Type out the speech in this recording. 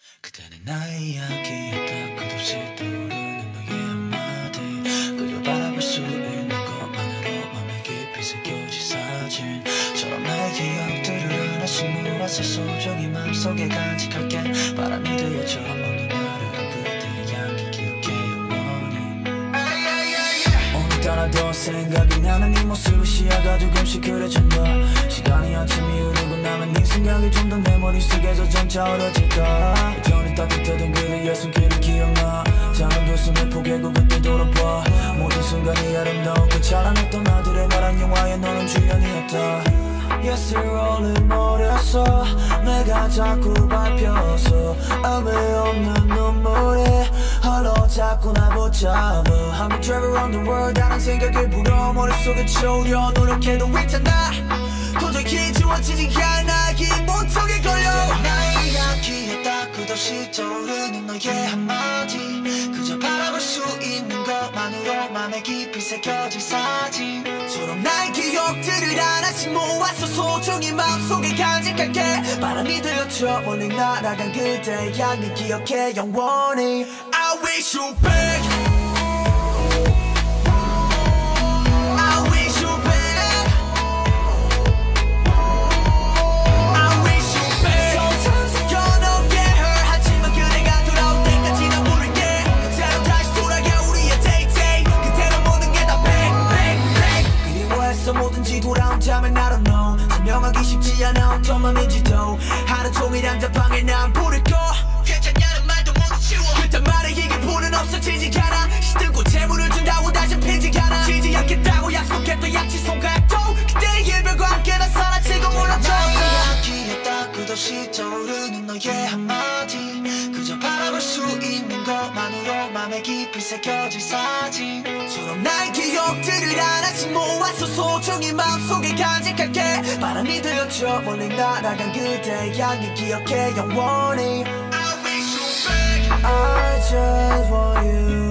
그때는 나의 이야기였다. 끝없이 떠오르는 너의 한마디, 그저 바라볼 수 있는 것만으로 맘에 깊이 새겨진 사진처럼 나의 기억들을 하나씩 모아서 소중히 맘속에 간직할게. 바람이 되어져 어느 날을 그때의 향기 기억해 영원히. 오늘따라도 생각이 나는 네 모습을 시야가 조금씩 그려진다. 시간이 한참이 흐르고 나면 네 생각이 좀 더 내 머릿속에서 점차 어려질까. 여전히 따뜻하던 그대의 손길을 기억나. 작은 두 손을 포개고 그때 돌아봐. 모든 순간이 아름다웠고 찬란했던 나들의 말한 영화에 너는 주연이었다. Yes, rolling 머렸어. 내가 자꾸 밟혀서 의미 없는 눈물이 흘러 자꾸 날 붙잡아. I've been driving around the world. 다른 생각을 불어 머릿속에 채우려 노력해도 있잖아. 도저히 지워지지 않아. 기분 속에 걸려. 나의 이야기였다. 끝없이 떠오르는 너의 한마디, 그저 바라볼 수 있는 것만으로 맘에 깊이 새겨진 사진처럼 나의 기억들을 하나씩 모아서 소중히 마음속에 간직할게. 바람이 되어져 멀리 날아간 그대의 향기 기억해 영원히. I wish you back. 뭐든지 돌아온다면 I don't know. 설명하기 쉽지 않아 어떤 맘인지도. 하루 종일 한자방에 난 불을 꺼. 괜찮냐는 말도 못 치워. 그딴 말에 이게 불은 없어지지 않아. 시들고 재물을 준다고 다시 피지 않아. 지지 않겠다고 약속했던 약치손가락도 그때의 일별과 함께 다 사라지고 몰라줘. 나의 이야기였다. 끝없이 떠오르는 너의 한마디, 그저 바라볼 수 있는 것만으로 맘에 깊이 새겨진 사진처럼 나의 기억들을 하나씩 모아서 소중히 마음속에 간직할게. 바람이 되어져 멀리 날아간 그대의 향기 기억해 영원히. I wish you back. I just want you.